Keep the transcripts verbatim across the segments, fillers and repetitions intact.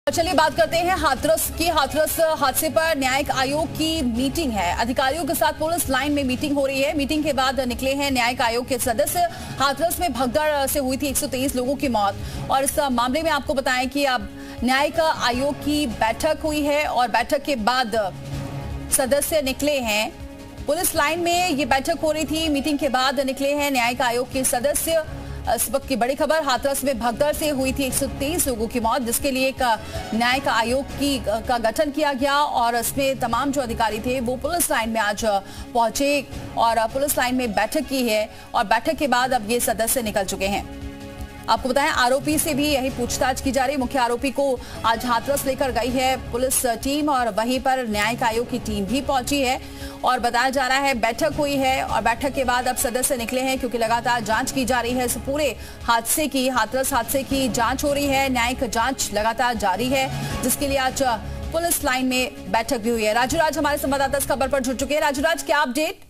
चलिए बात करते हैं हाथरस की। हाथरस हादसे पर न्यायिक आयोग की मीटिंग है। अधिकारियों के साथ पुलिस लाइन में मीटिंग हो रही है। मीटिंग के बाद निकले हैं न्यायिक आयोग के सदस्य। हाथरस में भगदड़ से हुई थी एक सौ तेईस लोगों की मौत और इस मामले में आपको बताएं कि अब न्यायिक आयोग की बैठक हुई है और बैठक के बाद सदस्य निकले हैं। पुलिस लाइन में ये बैठक हो रही थी। मीटिंग के बाद निकले हैं न्यायिक आयोग के सदस्य। इस वक्त की बड़ी खबर, हाथरस में भगदड़ से हुई थी एक सौ तेईस लोगों की मौत, जिसके लिए एक न्यायिक आयोग की का गठन किया गया और इसमें तमाम जो अधिकारी थे वो पुलिस लाइन में आज पहुंचे और पुलिस लाइन में बैठक की है और बैठक के बाद अब ये सदस्य निकल चुके हैं। आपको बताएं, आरोपी से भी यही पूछताछ की जा रही है। मुख्य आरोपी को आज हाथरस लेकर गई है पुलिस टीम और वहीं पर न्यायिक आयोग की टीम भी पहुंची है और बताया जा रहा है बैठक हुई है और बैठक के बाद अब सदस्य निकले हैं क्योंकि लगातार जांच की जा रही है। इस पूरे हादसे की, हाथरस हादसे की जांच हो रही है। न्यायिक जांच लगातार जारी है, जिसके लिए आज पुलिस लाइन में बैठक भी हुई है। राजूराज हमारे संवाददाता इस खबर पर जुड़ चुके हैं। राजूराज, क्या अपडेट?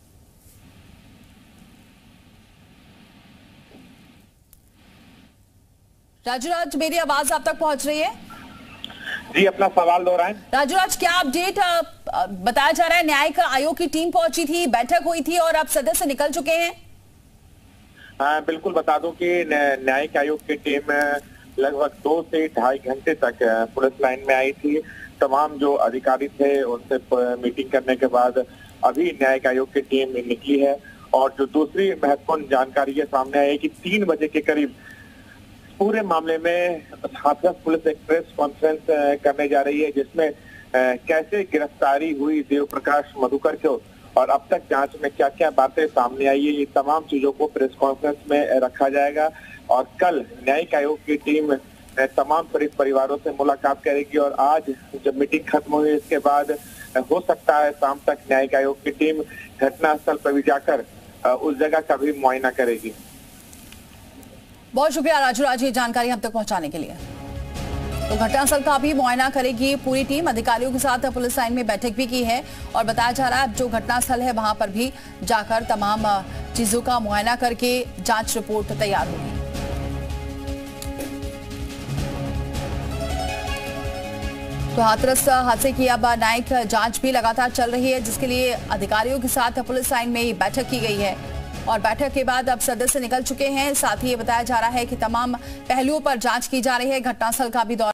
राजूराज, मेरी आवाज आप तक पहुंच रही है? जी, अपना सवाल दोहराएं। राजूराज, क्या अपडेट? बताया जा रहा है न्यायिक आयोग की टीम पहुंची थी, बैठक हुई थी और अब सदस्य निकल चुके हैं। हाँ, बिल्कुल बता दूं कि न्यायिक आयोग की टीम लगभग दो से ढाई घंटे तक पुलिस लाइन में आई थी। तमाम जो अधिकारी थे उनसे मीटिंग करने के बाद अभी न्यायिक आयोग की टीम निकली है और जो दूसरी महत्वपूर्ण जानकारी ये सामने आई है कि तीन बजे के करीब पूरे मामले में हाथरस पुलिस एक प्रेस कॉन्फ्रेंस करने जा रही है, जिसमें कैसे गिरफ्तारी हुई देव प्रकाश मधुकर को और अब तक जांच में क्या क्या बातें सामने आई है, ये तमाम चीजों को प्रेस कॉन्फ्रेंस में रखा जाएगा। और कल न्यायिक आयोग की टीम तमाम पीड़ित परिवारों से मुलाकात करेगी और आज जब मीटिंग खत्म हुई इसके बाद हो सकता है शाम तक न्यायिक आयोग की टीम घटनास्थल पर भी जाकर उस जगह का भी मुआयना करेगी। बहुत शुक्रिया राजूराज, ये जानकारी हम तक पहुंचाने के लिए। तो घटनास्थल का भी मुआयना करेगी पूरी टीम। अधिकारियों के साथ पुलिस लाइन में बैठक भी की है और बताया जा रहा है जो घटनास्थल है वहां पर भी जाकर तमाम चीजों का मुआयना करके जांच रिपोर्ट तैयार होगी। तो हाथरस हादसे की अब न्यायिक जांच भी लगातार चल रही है, जिसके लिए अधिकारियों के साथ पुलिस लाइन में बैठक की गई है और बैठक के बाद अब सदस्य निकल चुके हैं। साथ ही ये बताया जा रहा है कि तमाम पहलुओं पर जांच की जा रही है। घटनास्थल का भी दौरा